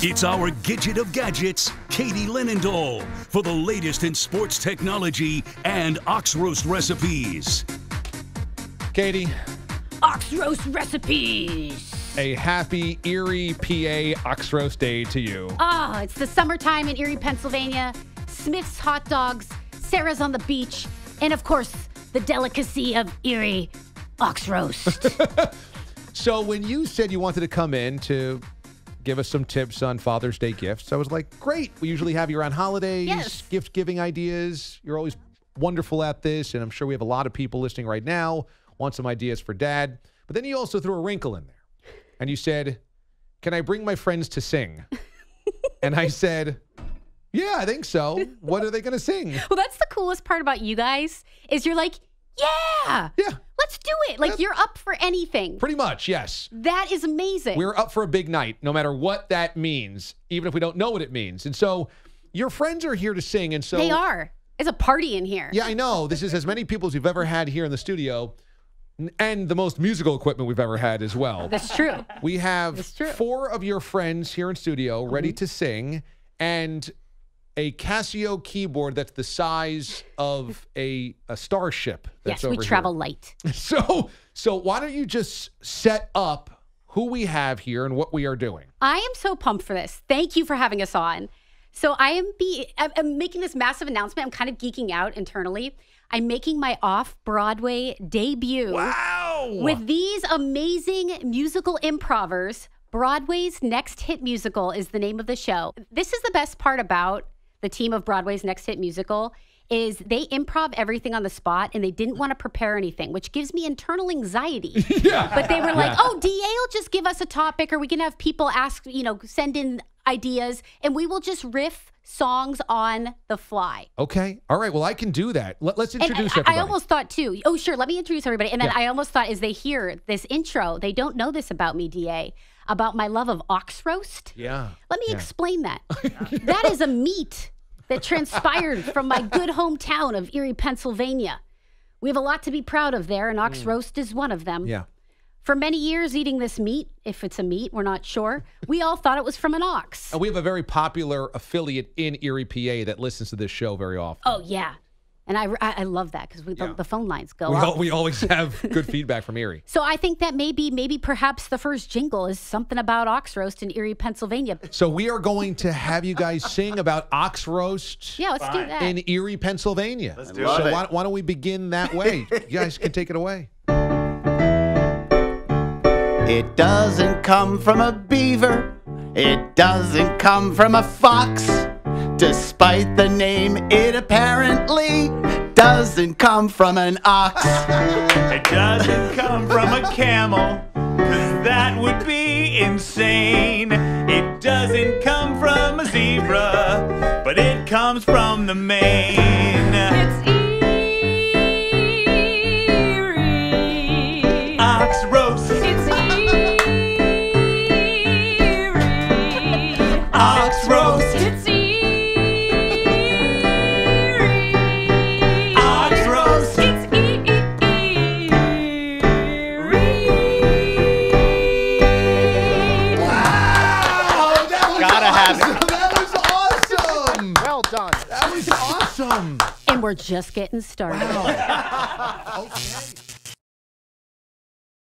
It's our Gidget of Gadgets, Katie Linendoll, for the latest in sports technology and ox roast recipes. Katie. Ox roast recipes. A happy Erie, PA ox roast day to you. Oh, it's the summertime in Erie, Pennsylvania. Smith's hot dogs, Sarah's on the beach, and of course, the delicacy of Erie ox roast. So when you said you wanted to come in to give us some tips on Father's Day gifts, I was like, great. We usually have you around holidays, Yes. gift-giving ideas. You're always wonderful at this, and I'm sure we have a lot of people listening right now want some ideas for Dad. But then you also threw a wrinkle in there. And you said, can I bring my friends to sing? And I said, yeah, I think so. What are they going to sing? Well, that's the coolest part about you guys is you're like, yeah, let's do it. Like you're up for anything. Pretty much, yes. That is amazing. We're up for a big night, no matter what that means, even if we don't know what it means. And so your friends are here to sing. And so They are. It's a party in here. Yeah, I know. This is as many people as we've ever had here in the studio and the most musical equipment we've ever had as well. That's true. We have That's true. 4 of your friends here in studio ready to sing and a Casio keyboard that's the size of a starship. That's Yes, we over travel here. light. So why don't you just set up who we have here and what we are doing? I am so pumped for this. Thank you for having us on. So I'm making this massive announcement. I'm kind of geeking out internally. I'm making my off-Broadway debut. Wow! With these amazing musical improvers. Broadway's Next Hit Musical is the name of the show. This is the best part about the team of Broadway's Next Hit Musical is they improv everything on the spot and they didn't want to prepare anything, which gives me internal anxiety. But they were like, oh, DA will just give us a topic or we can have people ask, send in ideas and we will just riff songs on the fly. Okay. All right. Well, I can do that. Let's introduce and everybody. I almost thought too, oh, sure, let me introduce everybody. And then I almost thought as they hear this intro, they don't know this about me, DA, about my love of ox roast. Yeah. Let me explain that. That is a meat that transpired from my good hometown of Erie, Pennsylvania. We have a lot to be proud of there, and ox roast is one of them. Yeah. For many years, eating this meat, if it's a meat, we're not sure, we all thought it was from an ox. And we have a very popular affiliate in Erie, PA that listens to this show very often. Oh, yeah. And I love that because the phone lines go off. We always have good feedback from Erie. So I think that maybe perhaps the first jingle is something about ox roast in Erie, Pennsylvania. So we are going to have you guys sing about ox roast Yeah, let's do that. in Erie, Pennsylvania. Let's do So it. why don't we begin that way? You guys can take it away. It doesn't come from a beaver. It doesn't come from a fox. Despite the name, it apparently doesn't come from an ox. It doesn't come from a camel, 'cause that would be insane. It doesn't come from a zebra, but it comes from the mane. It's Erie. Ox roast. It's Erie. Ox roast. It's Erie. Ox roast. It's Erie. Oh, that was Gotta have it. awesome. That was awesome. Well done. That was awesome. And we're just getting started. Okay.